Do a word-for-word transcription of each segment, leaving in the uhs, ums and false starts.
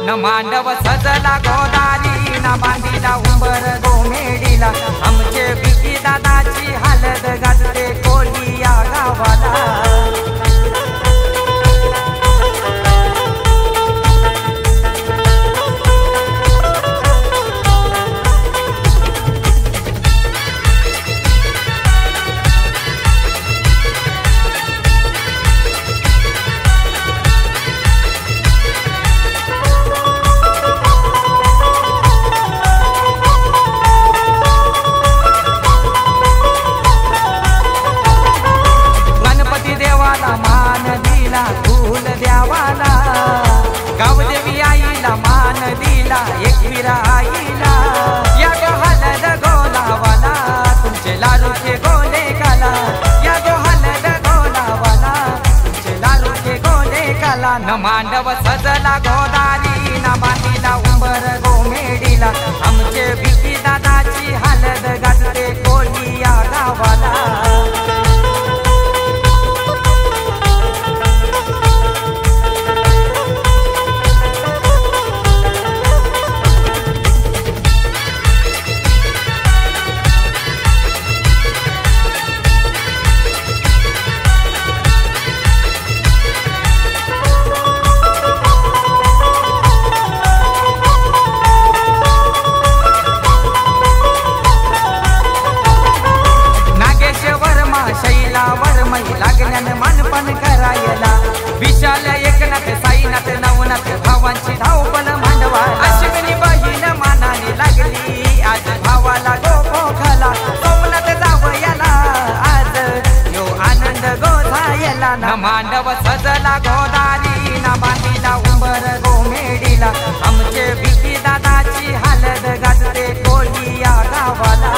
न मांडव सजला गोदारी न बांधीला उंबर गोमेडीला आमचे बिकी दादाची हालत गाजते कोलिया गावाला। मान दिला फूल द्यावाला गावदेवी आईला मान दिला एकविरा आईला या गो हलद गोलावाला तुमचे लालूचे गोले काला या गो हलद गोलावाला तुमचे लालूचे गोले काला। न मांडव सजला गोदारी न बांधीला उंबर गोमेडीला आमचे बिकी दादाची हालद गाजते कोलिया गावाला। लागल्यानं मानपण करायला विशाल एकनाथ साईनाथ नवनाथ भावांची धावपण मांडवा अश्विनी बहीण मानाने लागली आज भावाला गोपोखाला सोमनाथ जावयाला आज यो आनंद गोधायला। न मांडव सजला गोदारी न बांधीला उंबर गोमेडीला आमचे बिकी दादाची हालत गाजते कोलिया गावाला।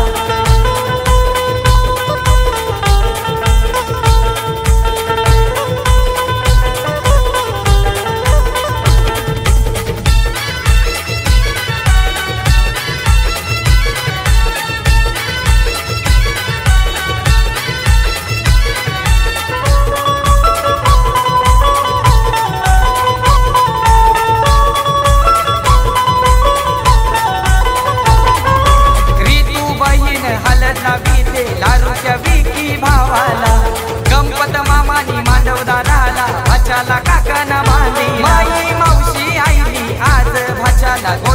लारूच्या विकी भावाला गंपत मामानी मांडवदाराला भाच्याला काकाना बांधी माई मावशी आईली आज भाच्याला